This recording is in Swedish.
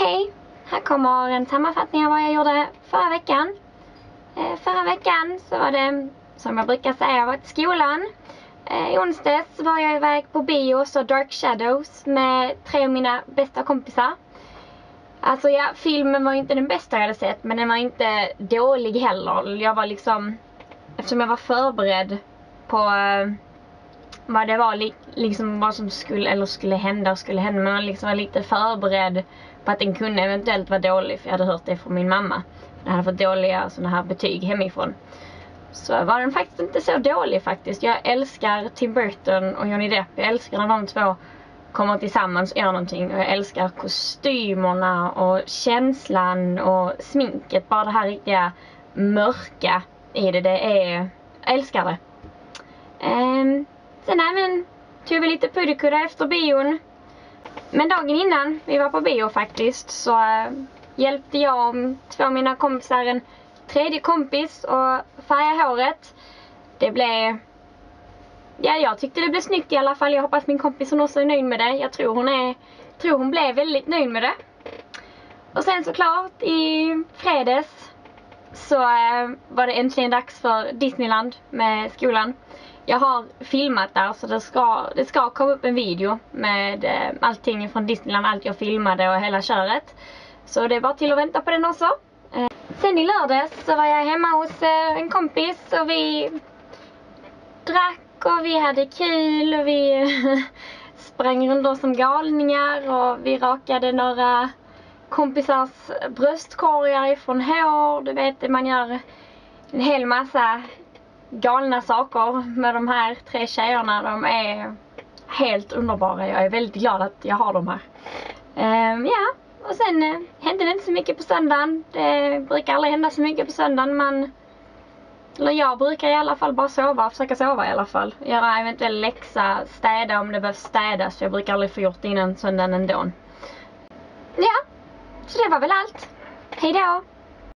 Hej, här kommer en sammanfattning av vad jag gjorde förra veckan. Förra veckan så var det, som jag brukar säga, jag var till skolan. I onsdags var jag iväg på bio och så Dark Shadows med 3 av mina bästa kompisar. Alltså ja, filmen var inte den bästa jag hade sett, men den var inte dålig heller. Jag var liksom, eftersom jag var förberedd på vad det var, liksom vad som skulle hända, men man liksom var lite förberedd på att den kunde eventuellt vara dålig, för jag hade hört det från min mamma. Jag hade fått dåliga såna här betyg hemifrån. Så var den faktiskt inte så dålig faktiskt. Jag älskar Tim Burton och Johnny Depp. Jag älskar när de två kommer tillsammans och gör någonting. Och jag älskar kostymerna och känslan och sminket. Bara det här riktiga mörka i det. Jag älskar det. Sen även tog vi lite puddekudda efter bion. Men dagen innan vi var på bio faktiskt så hjälpte jag och 2 av mina kompisar en tredje kompis och färga håret. Det blev... Ja, jag tyckte det blev snyggt i alla fall. Jag hoppas min kompis hon också är nöjd med det. Jag tror hon blev väldigt nöjd med det. Och sen såklart i fredags så var det äntligen dags för Disneyland med skolan. Jag har filmat där så det ska komma upp en video med allting från Disneyland, allt jag filmade och hela köret. Så det är bara till att vänta på den också. Sen i lördags så var jag hemma hos en kompis och vi drack och vi hade kul och vi sprang runt som galningar och vi rakade några kompisars bröstkorgar ifrån hår. Du vet, man gör en hel massa galna saker med de här 3 tjejerna. De är helt underbara. Jag är väldigt glad att jag har dem här. Ja, och sen hände det inte så mycket på söndagen. Det brukar aldrig hända så mycket på söndagen. Eller jag brukar i alla fall bara sova, försöka sova i alla fall. Göra eventuell läxa, städa om det behövs städas. Jag brukar aldrig få gjort det innan söndagen ändå. Ja, så det var väl allt. Hej då!